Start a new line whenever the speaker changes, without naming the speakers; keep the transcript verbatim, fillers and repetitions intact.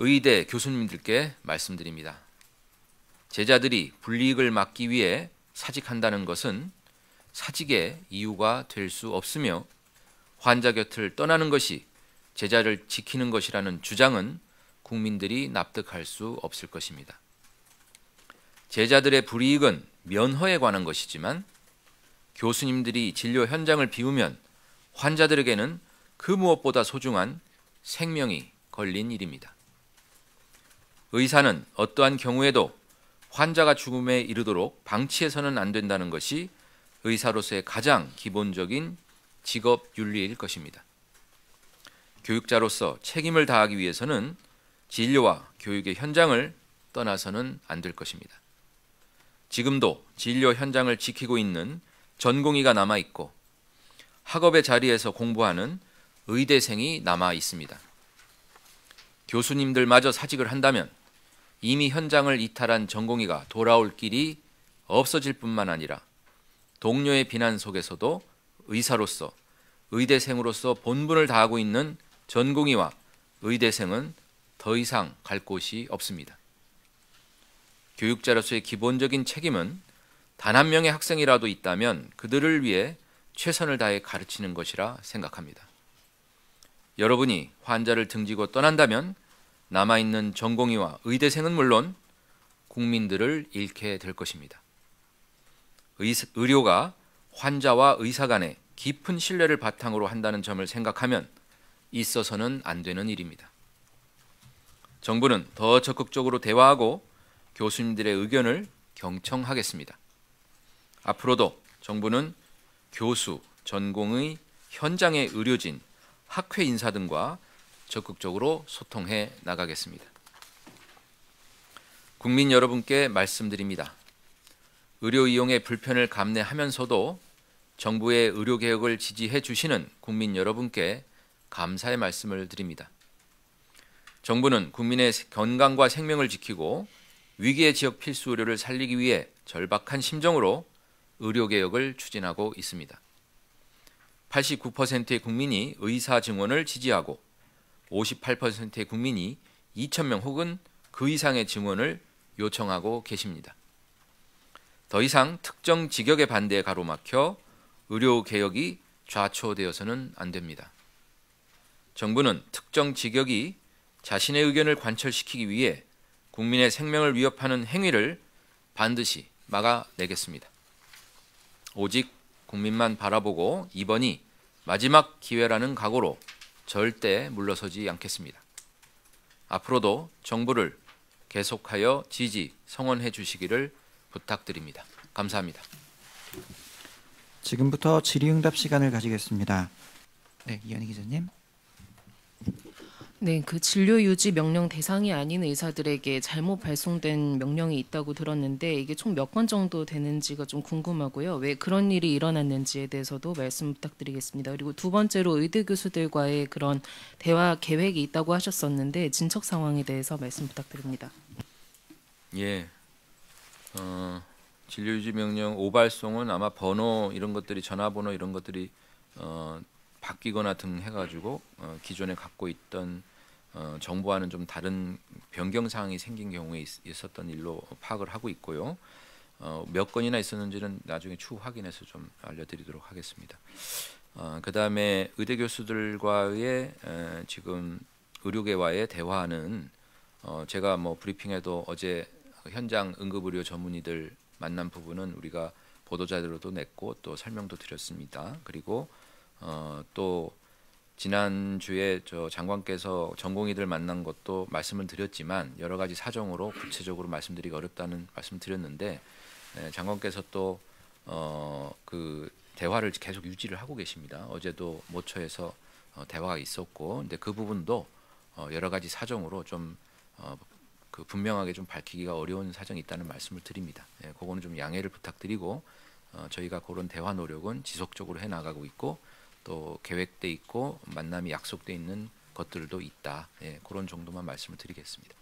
의대 교수님들께 말씀드립니다. 제자들이 불이익을 막기 위해 사직한다는 것은 사직의 이유가 될 수 없으며 환자 곁을 떠나는 것이 제자를 지키는 것이라는 주장은 국민들이 납득할 수 없을 것입니다. 제자들의 불이익은 면허에 관한 것이지만 교수님들이 진료 현장을 비우면 환자들에게는 그 무엇보다 소중한 생명이 걸린 일입니다. 의사는 어떠한 경우에도 환자가 죽음에 이르도록 방치해서는 안 된다는 것이 의사로서의 가장 기본적인 직업 윤리일 것입니다. 교육자로서 책임을 다하기 위해서는 진료와 교육의 현장을 떠나서는 안 될 것입니다. 지금도 진료 현장을 지키고 있는 전공의가 남아 있고 학업의 자리에서 공부하는 의대생이 남아 있습니다. 교수님들마저 사직을 한다면 이미 현장을 이탈한 전공의가 돌아올 길이 없어질 뿐만 아니라 동료의 비난 속에서도 의사로서 의대생으로서 본분을 다하고 있는 전공의와 의대생은 더 이상 갈 곳이 없습니다. 교육자로서의 기본적인 책임은 단 한 명의 학생이라도 있다면 그들을 위해 최선을 다해 가르치는 것이라 생각합니다. 여러분이 환자를 등지고 떠난다면 남아있는 전공의와 의대생은 물론 국민들을 잃게 될 것입니다. 의료가 환자와 의사 간의 깊은 신뢰를 바탕으로 한다는 점을 생각하면 있어서는 안 되는 일입니다. 정부는 더 적극적으로 대화하고 교수님들의 의견을 경청하겠습니다. 앞으로도 정부는 교수, 전공의, 현장의 의료진, 학회 인사 등과 적극적으로 소통해 나가겠습니다. 국민 여러분께 말씀드립니다. 의료 이용의 불편을 감내하면서도 정부의 의료개혁을 지지해 주시는 국민 여러분께 감사의 말씀을 드립니다. 정부는 국민의 건강과 생명을 지키고 위기의 지역 필수 의료를 살리기 위해 절박한 심정으로 의료개혁을 추진하고 있습니다. 팔십구 퍼센트의 국민이 의사 증원을 지지하고 오십팔 퍼센트의 국민이 이천 명 혹은 그 이상의 증원을 요청하고 계십니다. 더 이상 특정 직역의 반대에 가로막혀 의료개혁이 좌초되어서는 안 됩니다. 정부는 특정 직역이 자신의 의견을 관철시키기 위해 국민의 생명을 위협하는 행위를 반드시 막아내겠습니다. 오직 국민만 바라보고 이번이 마지막 기회라는 각오로 절대 물러서지 않겠습니다. 앞으로도 정부를 계속하여 지지, 성원해 주시기를 부탁드립니다. 감사합니다.
지금부터 질의응답 시간을 가지겠습니다. 네, 이현희 기자님.
네, 그 진료 유지 명령 대상이 아닌 의사들에게 잘못 발송된 명령이 있다고 들었는데 이게 총 몇 건 정도 되는지가 좀 궁금하고요. 왜 그런 일이 일어났는지에 대해서도 말씀 부탁드리겠습니다. 그리고 두 번째로 의대 교수들과의 그런 대화 계획이 있다고 하셨었는데 진척 상황에 대해서 말씀 부탁드립니다.
예, 어, 진료 유지 명령 오발송은 아마 번호 이런 것들이 전화번호 이런 것들이 어, 바뀌거나 등 해가지고 어, 기존에 갖고 있던 어, 정보와는 좀 다른 변경 사항이 생긴 경우에 있, 있었던 일로 파악을 하고 있고요. 어, 몇 건이나 있었는지는 나중에 추후 확인해서 좀 알려드리도록 하겠습니다. 어, 그 다음에 의대 교수들과의 에, 지금 의료계와의 대화는 어, 제가 뭐 브리핑에도 어제 현장 응급의료 전문의들 만난 부분은 우리가 보도자료도 냈고 또 설명도 드렸습니다. 그리고 어, 또 지난주에 저 장관께서 전공의들 만난 것도 말씀을 드렸지만 여러 가지 사정으로 구체적으로 말씀드리기 어렵다는 말씀 드렸는데 에, 장관께서 또 어, 그 대화를 계속 유지를 하고 계십니다. 어제도 모처에서 어, 대화가 있었고, 근데 그 부분도 어, 여러 가지 사정으로 좀 어, 그 분명하게 좀 밝히기가 어려운 사정이 있다는 말씀을 드립니다. 예, 그거는 좀 양해를 부탁드리고 어, 저희가 그런 대화 노력은 지속적으로 해 나가고 있고 또 계획돼 있고 만남이 약속돼 있는 것들도 있다. 예, 그런 정도만 말씀을 드리겠습니다.